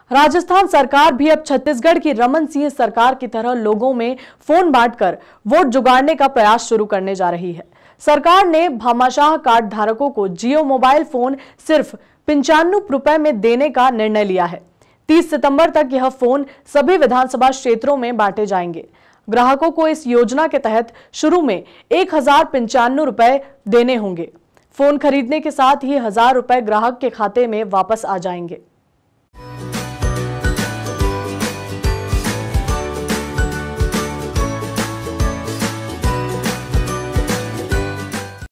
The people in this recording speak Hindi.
राजस्थान सरकार भी अब छत्तीसगढ़ की रमन सिंह सरकार की तरह लोगों में फोन बांटकर वोट जुगाड़ने का प्रयास शुरू करने जा रही है। सरकार ने भामाशाह कार्ड धारकों को जियो मोबाइल फोन सिर्फ 95 रुपए में देने का निर्णय लिया है। 30 सितंबर तक यह फोन सभी विधानसभा क्षेत्रों में बांटे जाएंगे। ग्राहकों को इस योजना के तहत शुरू में 1095 रुपए देने होंगे। फोन खरीदने के साथ ही 1000 रुपए ग्राहक के खाते में वापस आ जाएंगे।